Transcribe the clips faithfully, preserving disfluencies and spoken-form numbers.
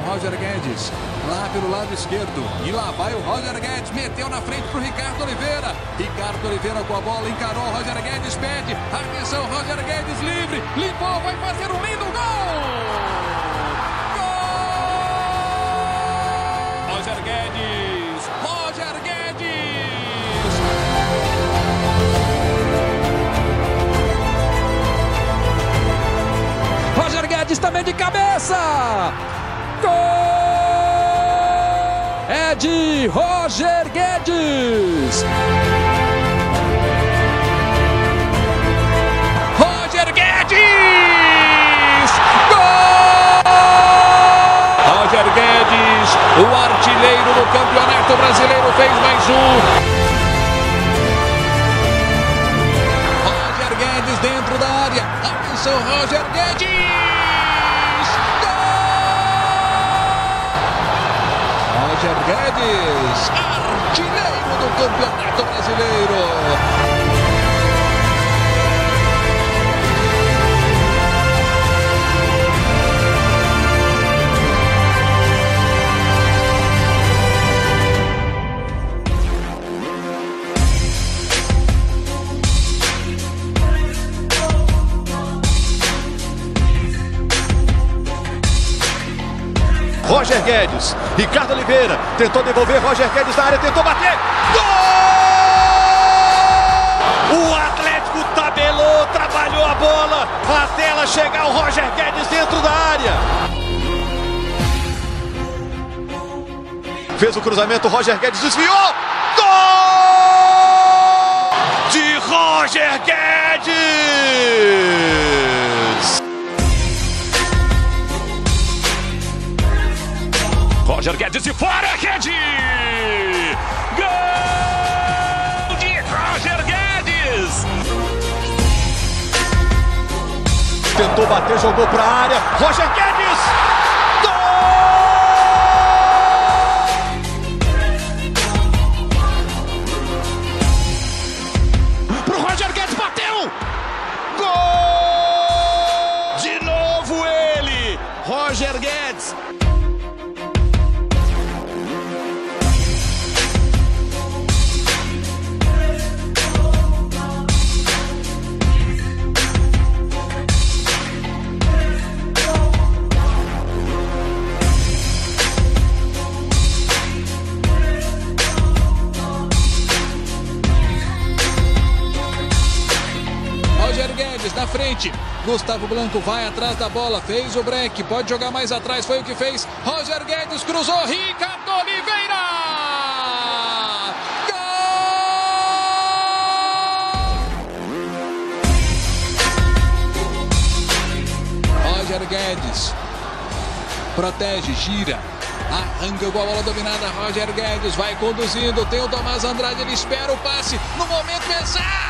Roger Guedes, lá pelo lado esquerdo. E lá vai o Roger Guedes, meteu na frente pro Ricardo Oliveira. Ricardo Oliveira com a bola, encarou, Roger Guedes pede. Atenção, Roger Guedes livre, limpou, vai fazer um lindo gol! Gol! Roger Guedes, Roger Guedes! Roger Guedes também de cabeça! Gol! É de Roger Guedes! Roger Guedes! Gol! Roger Guedes, o artilheiro do Campeonato Brasileiro, fez mais um. Roger Guedes dentro da área. Atenção, Roger Guedes! Roger Guedes, artilheiro do Campeonato Brasileiro. Roger Guedes, Ricardo Oliveira, tentou devolver, Roger Guedes na área, tentou bater, gol! O Atlético tabelou, trabalhou a bola, até ela chegar o Roger Guedes dentro da área. Fez o cruzamento, Roger Guedes desviou, gol! De Roger Guedes! Roger Guedes de fora, rede! Gol de Roger Guedes! Tentou bater, jogou para a área, Roger Guedes! Gol! Pro Roger Guedes, bateu! Gol! De novo ele, Roger Guedes! Roger Guedes na frente, Gustavo Blanco vai atrás da bola, fez o break, pode jogar mais atrás, foi o que fez. Roger Guedes cruzou, Ricardo Oliveira! Gol! Roger Guedes protege, gira, arranca com a bola dominada. Roger Guedes vai conduzindo, tem o Tomás Andrade, ele espera o passe no momento exato.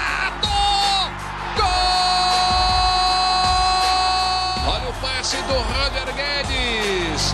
Olha o passe do Roger Guedes.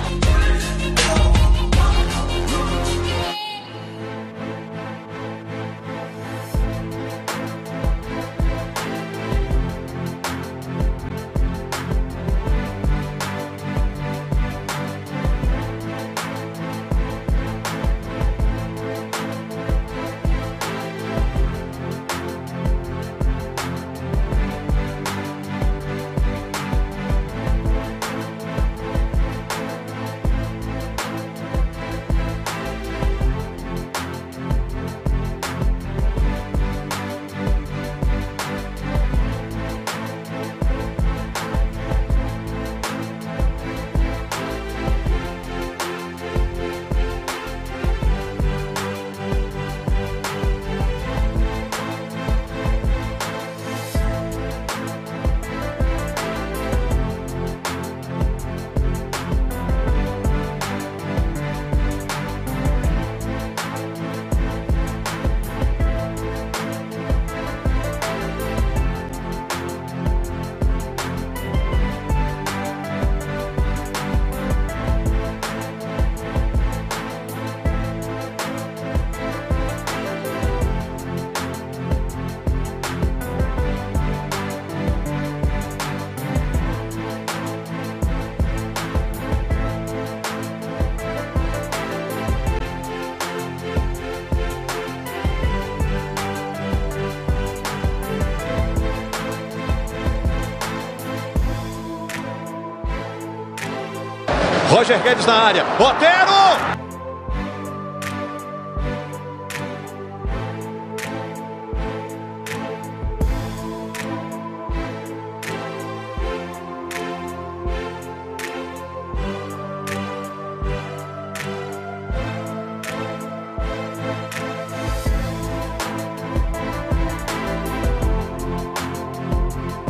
Roger Guedes na área. Otero!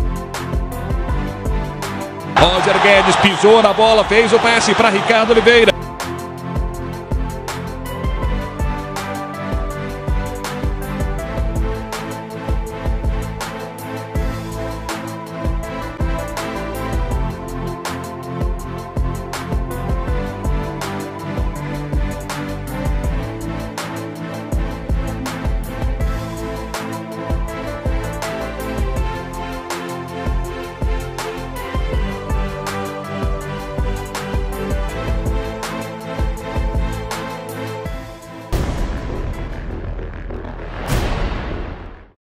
Roger Guedes pisou na bola, fez o passe para Ricardo Oliveira.